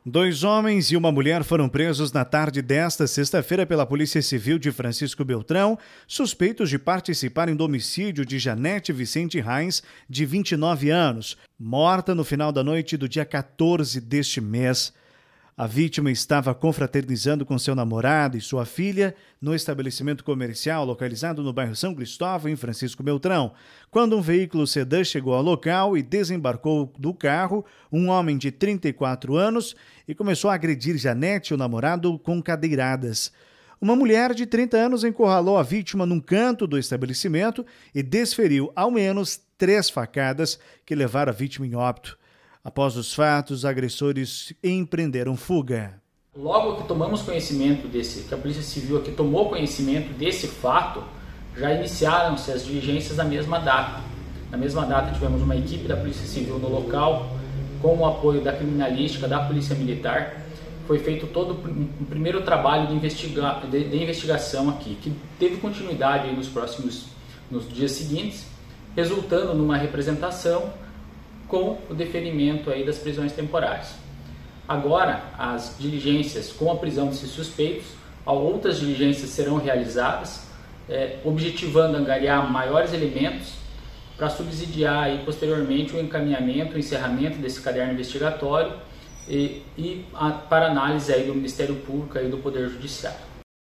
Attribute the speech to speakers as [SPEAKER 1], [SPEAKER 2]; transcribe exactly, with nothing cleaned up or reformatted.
[SPEAKER 1] Dois homens e uma mulher foram presos na tarde desta sexta-feira pela Polícia Civil de Francisco Beltrão, suspeitos de participarem do homicídio de Janete Vicente Reis, de vinte e nove anos, morta no final da noite do dia quatorze deste mês. A vítima estava confraternizando com seu namorado e sua filha no estabelecimento comercial localizado no bairro São Cristóvão, em Francisco Beltrão, quando um veículo sedã chegou ao local e desembarcou do carro um homem de trinta e quatro anos e começou a agredir Janete e o namorado com cadeiradas. Uma mulher de trinta anos encurralou a vítima num canto do estabelecimento e desferiu ao menos três facadas que levaram a vítima em óbito. Após os fatos, os agressores empreenderam fuga.
[SPEAKER 2] Logo que tomamos conhecimento desse, que a Polícia Civil aqui tomou conhecimento desse fato, já iniciaram-se as diligências na mesma data. Na mesma data tivemos uma equipe da Polícia Civil no local, com o apoio da criminalística, da Polícia Militar. Foi feito todo um primeiro trabalho de, investiga, de, de investigação aqui, que teve continuidade aí nos próximos nos dias seguintes, resultando numa representação com o deferimento aí das prisões temporárias. Agora, as diligências com a prisão desses suspeitos, outras diligências serão realizadas, é, objetivando angariar maiores elementos para subsidiar aí, posteriormente o encaminhamento, o encerramento desse caderno investigatório e, e a, para análise aí do Ministério Público e do Poder Judiciário.